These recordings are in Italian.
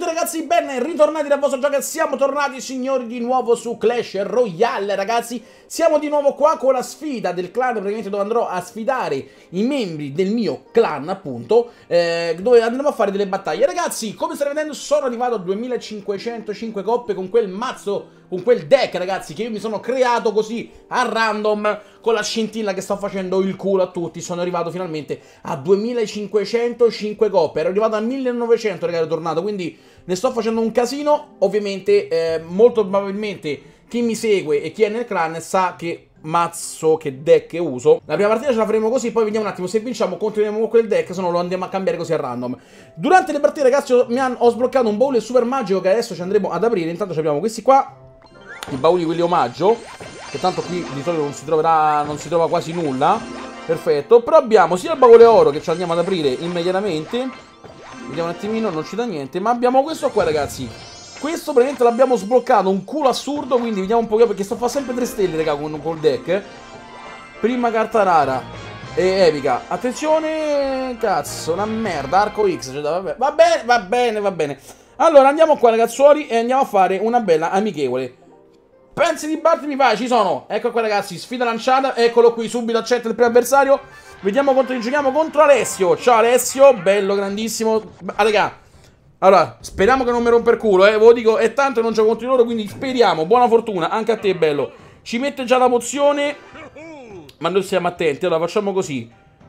tutti ragazzi, ben ritornati dal vostro gioco. Siamo tornati signori di nuovo su Clash Royale ragazzi. Siamo di nuovo qua con la sfida del clan, praticamente dove andrò a sfidare i membri del mio clan appunto, dove andremo a fare delle battaglie. Ragazzi, come state vedendo sono arrivato a 2505 coppe con quel mazzo, con quel deck ragazzi che io mi sono creato così a random, con la scintilla che sto facendo il culo a tutti. Sono arrivato finalmente a 2505 coppe. Ero arrivato a 1900 ragazzi, ero tornato, quindi ne sto facendo un casino. Ovviamente molto probabilmente chi mi segue e chi è nel clan sa che mazzo, che deck uso. La prima partita ce la faremo così, poi vediamo un attimo se vinciamo, continuiamo con quel deck, se no lo andiamo a cambiare così a random. Durante le partite ragazzi ho sbloccato un baule super magico che adesso ci andremo ad aprire. Intanto abbiamo questi qua, i bauli quelli omaggio, che tanto qui di solito non si trova quasi nulla. Perfetto, però abbiamo sia il baule oro che ci andiamo ad aprire immediatamente. Vediamo un attimino, non ci dà niente, ma abbiamo questo qua ragazzi. Questo praticamente l'abbiamo sbloccato, un culo assurdo, quindi vediamo un po' perché sto fa sempre 3 stelle raga col deck. Prima carta rara e epica. Attenzione, cazzo, una merda, arco X, cioè, vabbè. Va bene. Allora andiamo qua ragazzuoli e andiamo a fare una bella amichevole. Pensi di battermi? Vai, ci sono. Ecco qua ragazzi, sfida lanciata. Eccolo qui, subito accetta il primo avversario. Vediamo contro chi giochiamo, contro Alessio. Ciao Alessio, bello, grandissimo. Raga, allora, speriamo che non mi rompa il culo, ve lo dico, è tanto che non gioco contro di loro, quindi speriamo, buona fortuna, anche a te, bello. Ci mette già la pozione, ma noi stiamo attenti, allora facciamo così.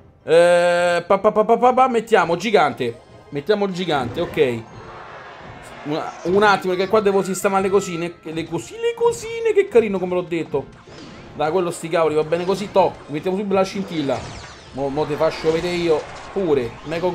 Mettiamo gigante, ok. Un attimo, perché qua devo sistemare le cosine, che carino come l'ho detto. Dai, quello sti cavoli, va bene così, mettiamo subito la scintilla. Mo te faccio vedere io, pure,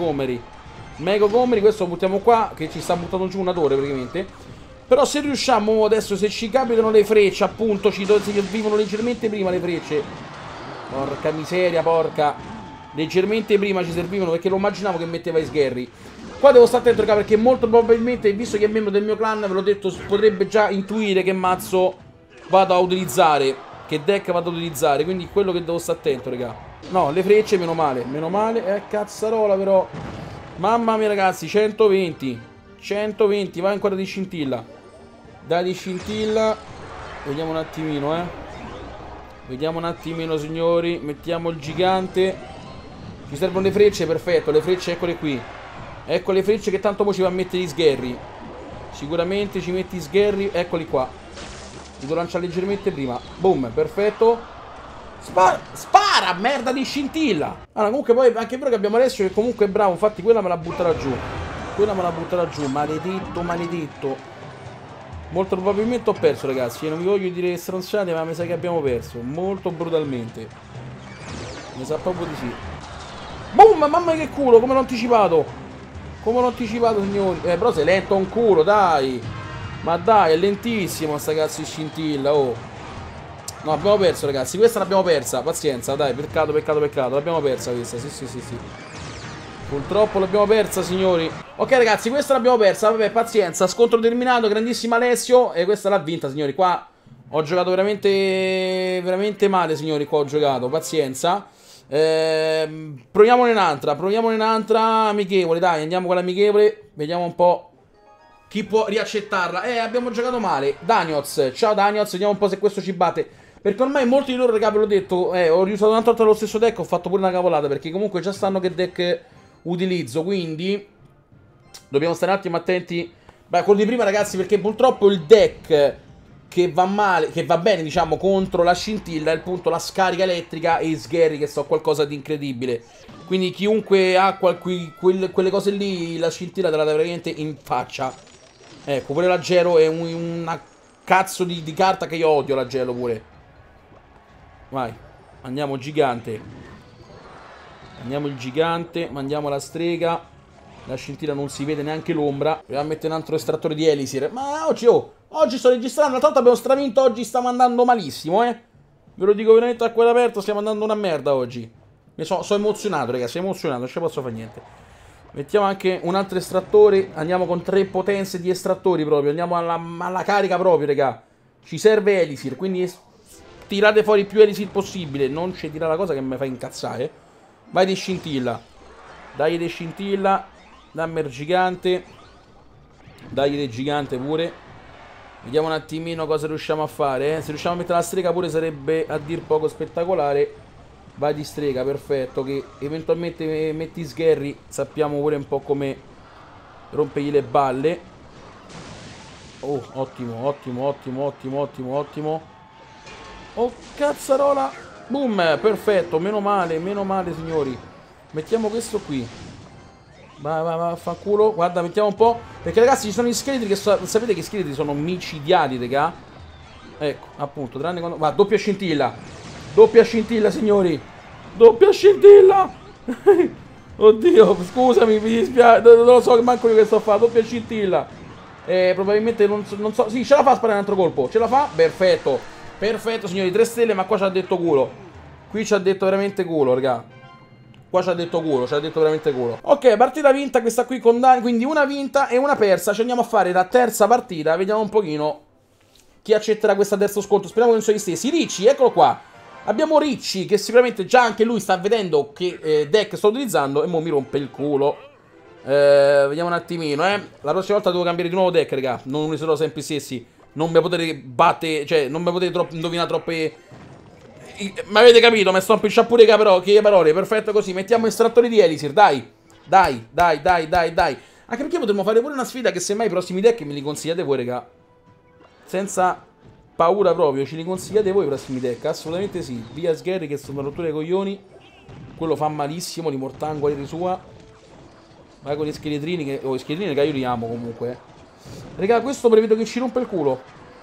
Mega Gomeri, questo lo buttiamo qua, che ci sta buttando giù una torre praticamente. Però se riusciamo adesso, se ci capitano le frecce, appunto, ci servivano leggermente prima le frecce. Porca miseria, porca. Leggermente prima ci servivano, perché lo immaginavo che metteva i sgherri. Qua devo stare attento, raga, perché molto probabilmente, visto che è membro del mio clan, ve l'ho detto, potrebbe già intuire che mazzo vado a utilizzare, che deck vado ad utilizzare. Quindi quello che devo stare attento, raga. No, le frecce, meno male, cazzarola però. Mamma mia ragazzi, 120, vai ancora di scintilla. Dai di scintilla. Vediamo un attimino, Vediamo un attimino signori. Mettiamo il gigante. Ci servono le frecce, perfetto. Le frecce eccole qui. Ecco le frecce che tanto poi ci va a mettere gli sgherri. Sicuramente ci metti gli sgherri. Eccoli qua. Li devo lanciare leggermente prima. Boom, perfetto. Spara, merda di scintilla. Allora comunque poi anche vero che abbiamo Alessio che comunque è bravo. Infatti quella me la butterà giù. Maledetto. Molto probabilmente ho perso ragazzi. Io non vi voglio dire stronzate, ma mi sa che abbiamo perso. Molto brutalmente. Mi sa proprio di sì. Boom, mamma mia che culo. Come l'ho anticipato signori. Però sei lento un culo, dai. Ma dai, è lentissimo sta cazzo di scintilla, oh. No, abbiamo perso ragazzi, questa l'abbiamo persa. Pazienza, dai, peccato. L'abbiamo persa questa, sì. Purtroppo l'abbiamo persa signori. Ok ragazzi, questa l'abbiamo persa. Vabbè, pazienza, scontro terminato. Grandissimo Alessio. E questa l'ha vinta signori. Qua ho giocato veramente male signori. Qua ho giocato, pazienza. Proviamone un'altra amichevole. Dai, andiamo con l'amichevole. Vediamo un po' chi può riaccettarla. Abbiamo giocato male. Danioz, ciao Danioz. Vediamo un po' se questo ci batte. Perché ormai molti di loro, raga, ve l'ho detto, ho riusato un'altra volta lo stesso deck, ho fatto pure una cavolata, perché comunque già sanno che deck utilizzo, quindi dobbiamo stare un attimo attenti. Beh, quello di prima, ragazzi, perché purtroppo il deck che va male, che va bene, diciamo, contro la scintilla è appunto la scarica elettrica e i sgherri, che so qualcosa di incredibile. Quindi chiunque ha quelle cose lì, la scintilla te la dà veramente in faccia. Ecco, pure la Gelo è una cazzo di carta che io odio, la Gelo pure. Vai, andiamo gigante. Andiamo il gigante, mandiamo la strega. La scintilla non si vede neanche l'ombra. Proviamo a mettere un altro estrattore di Elisir. Ma oggi sto registrando. L'altra volta abbiamo stravinto, oggi stiamo andando malissimo, Ve lo dico veramente a cuore aperto, stiamo andando una merda oggi. Sono emozionato, ragazzi, non ci posso fare niente. Mettiamo anche un altro estrattore. Andiamo con 3 potenze di estrattori proprio. Andiamo alla carica proprio, raga. Ci serve Elisir, quindi tirate fuori il più Elisir possibile. Non ci tira la cosa che mi fa incazzare. Vai di scintilla. Dai di scintilla. Dammi il gigante. Dai del gigante pure. Vediamo un attimino cosa riusciamo a fare. Se riusciamo a mettere la strega pure sarebbe a dir poco spettacolare. Vai di strega, perfetto. Che eventualmente metti sgherri. Sappiamo pure un po' come rompegli le balle. Oh, ottimo, ottimo, ottimo, ottimo, ottimo, ottimo. Oh, cazzarola. Boom, perfetto. Meno male, signori. Mettiamo questo qui. Va, fanculo. Guarda, mettiamo un po'. Perché ragazzi ci sono gli scheletri che sapete che gli scheletri sono micidiali, raga. Ecco, appunto, tranne quando... Va, doppia scintilla. Doppia scintilla, signori. Doppia scintilla. Oddio, scusami, mi dispiace. Non lo so, manco io che sto a fare. Doppia scintilla. Probabilmente non so. Sì, ce la fa a sparare un altro colpo. Ce la fa? Perfetto. Perfetto, signori. 3 stelle, ma qua ci ha detto culo. Qui ci ha detto veramente culo, raga. Qua ci ha detto culo, ci ha detto veramente culo. Ok, partita vinta questa qui con Dani. Quindi una vinta e una persa. Ci andiamo a fare la terza partita. Vediamo un pochino chi accetterà questo terzo sconto. Speriamo che non sono gli stessi. Ricci, eccolo qua. Abbiamo Ricci che sicuramente già anche lui sta vedendo che deck sto utilizzando. E mo mi rompe il culo. Vediamo un attimino, La prossima volta devo cambiare di nuovo deck, raga. Non userò sempre gli stessi. Non mi potete battere, cioè non mi potete indovinare troppe... Ma avete capito? Mi sto impicciando pure che parole. Perfetto così. Mettiamo estrattori di Elisir. Dai. Dai. Anche perché potremmo fare pure una sfida che semmai i prossimi deck me li consigliate voi, raga. Senza paura proprio. Ce li consigliate voi i prossimi deck? Assolutamente sì. Via Sgherri che sono rotture ai coglioni. Quello fa malissimo. Li mortango di sua. Vai con gli scheletrini che... Oh, gli scheletrini che io li amo comunque. Raga, questo prevedo che ci rompe il culo.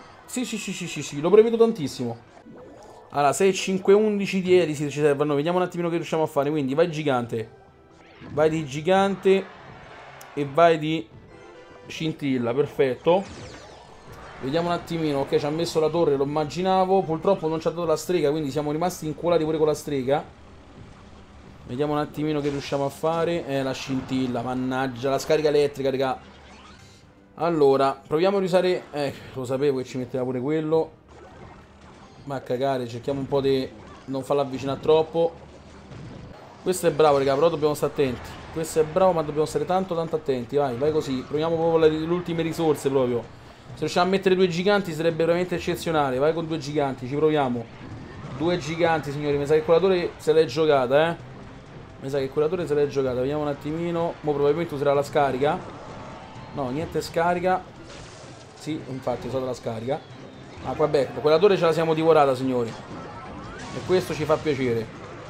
Sì. Lo prevedo tantissimo. Allora, 6, 5, 11 di Elisir ci servono. Vediamo un attimino che riusciamo a fare. Quindi vai gigante. Vai di gigante. E vai di scintilla. Perfetto. Vediamo un attimino. Ok, ci ha messo la torre, lo immaginavo. Purtroppo non ci ha dato la strega, quindi siamo rimasti inculati pure con la strega. Vediamo un attimino che riusciamo a fare. La scintilla, mannaggia. La scarica elettrica, raga. Allora, proviamo a riusare... lo sapevo che ci metteva pure quello. Ma a cagare, cerchiamo un po' di non farla avvicinare troppo. Questo è bravo, raga, però dobbiamo stare attenti. Questo è bravo, ma dobbiamo stare tanto attenti. Vai così. Proviamo proprio le ultime risorse proprio. Se riusciamo a mettere 2 giganti sarebbe veramente eccezionale. Vai con 2 giganti, ci proviamo. 2 giganti, signori. Mi sa che il curatore se l'è giocata, Mi sa che il curatore se l'è giocata. Vediamo un attimino. Mo probabilmente userà la scarica. No, niente scarica. Sì, infatti, usata la scarica. Ah, vabbè, quella torre ce la siamo divorata, signori. E questo ci fa piacere.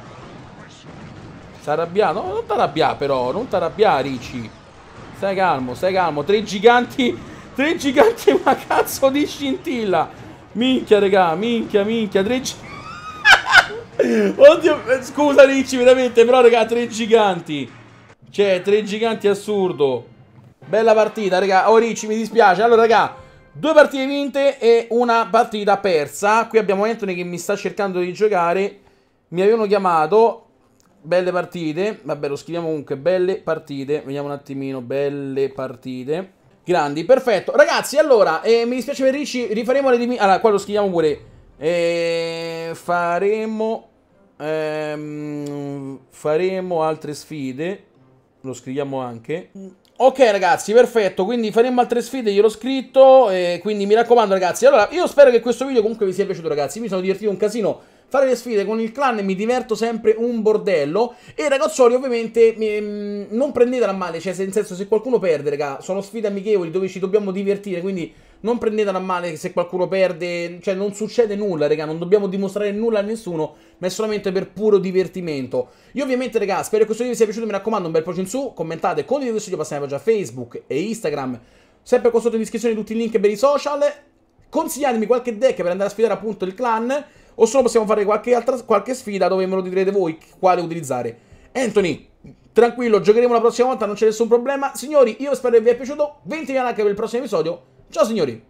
Stai arrabbiato? No, non ti arrabbiare però. Non ti arrabbiare, Ricci. Stai calmo, stai calmo. 3 giganti. 3 giganti, ma cazzo di scintilla. Minchia, raga. Minchia. 3 Oddio, scusa, Ricci, veramente. Però, raga, 3 giganti. Cioè, 3 giganti assurdo. Bella partita, raga. Oh, Ricci, mi dispiace. Allora, raga, 2 partite vinte e una partita persa. Qui abbiamo Anthony che mi sta cercando di giocare. Mi avevano chiamato. Belle partite. Vabbè, lo scriviamo comunque. Belle partite. Vediamo un attimino. Belle partite. Grandi, perfetto. Ragazzi, allora, mi dispiace per Ricci. Rifaremo le dimissioni. Allora, qua lo scriviamo pure. Faremo altre sfide. Lo scriviamo anche. Ok ragazzi, perfetto, quindi faremo altre sfide, gliel'ho scritto, quindi mi raccomando ragazzi. Allora, io spero che questo video comunque vi sia piaciuto ragazzi, mi sono divertito un casino fare le sfide con il clan, mi diverto sempre un bordello. E ragazzoli ovviamente non prendetela a male, cioè nel senso se qualcuno perde raga, sono sfide amichevoli dove ci dobbiamo divertire, quindi non prendetela a male se qualcuno perde, cioè non succede nulla raga, non dobbiamo dimostrare nulla a nessuno, ma è solamente per puro divertimento. Io ovviamente raga, spero che questo video vi sia piaciuto, mi raccomando un bel pollice in su, commentate, condividete questo video, passate alla pagina Facebook e Instagram, sempre qua sotto in descrizione tutti i link per i social, consigliatemi qualche deck per andare a sfidare appunto il clan, o se no possiamo fare qualche sfida dove me lo direte voi quale utilizzare. Anthony, tranquillo, giocheremo la prossima volta, non c'è nessun problema. Signori, io spero che vi sia piaciuto, 20.000 like per il prossimo episodio. Ciao signori!